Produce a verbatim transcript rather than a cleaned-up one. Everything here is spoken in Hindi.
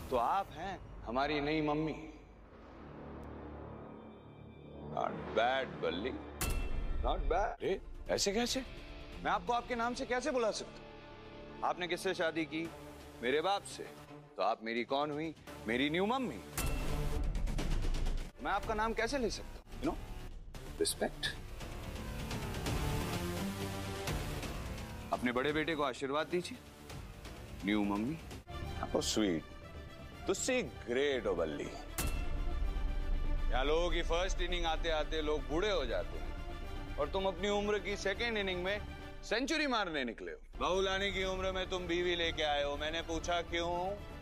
तो आप हैं हमारी नई mummy. Not bad Balli, not bad. ऐसे कैसे? मैं आपको आपके नाम से कैसे बुला सकता हूं? आपने किससे शादी की? मेरे बाप से। तो आप मेरी कौन हुई? मेरी न्यू मम्मी। मैं आपका नाम कैसे ले सकता हूं? You know, respect. अपने बड़े बेटे को आशीर्वाद दीजिए, न्यू मम्मी। हाउ स्वीट, तुझसे ग्रेट हो बल्ली। यहाँ लोगों की फर्स्ट इनिंग आते आते लोग बूढ़े हो जाते हैं और तुम अपनी उम्र की सेकेंड इनिंग में सेंचुरी मारने निकले हो। बहू लाने की उम्र में तुम बीवी लेके आए हो। मैंने पूछा क्यों?